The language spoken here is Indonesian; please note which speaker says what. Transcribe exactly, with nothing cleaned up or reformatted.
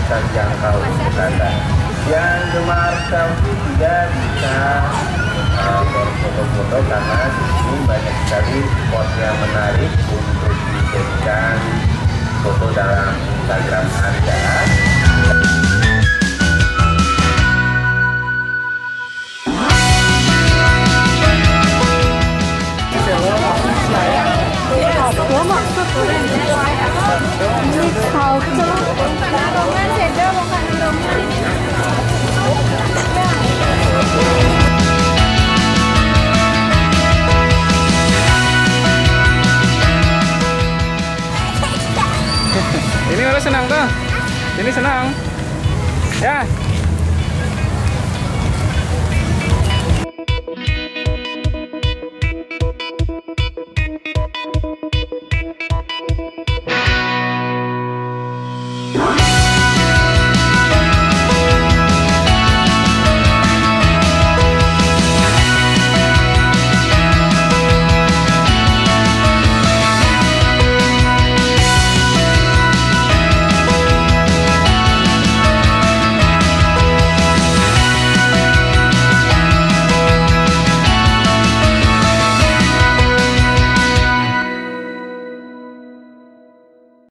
Speaker 1: terjangkau wisata. Yang gemar selfie juga bisa uh, foto-foto karena di sini banyak sekali spot yang menarik untuk dijadikan foto dalam Instagram Anda.
Speaker 2: Ini orang senang tuh. Ini senang. Ya.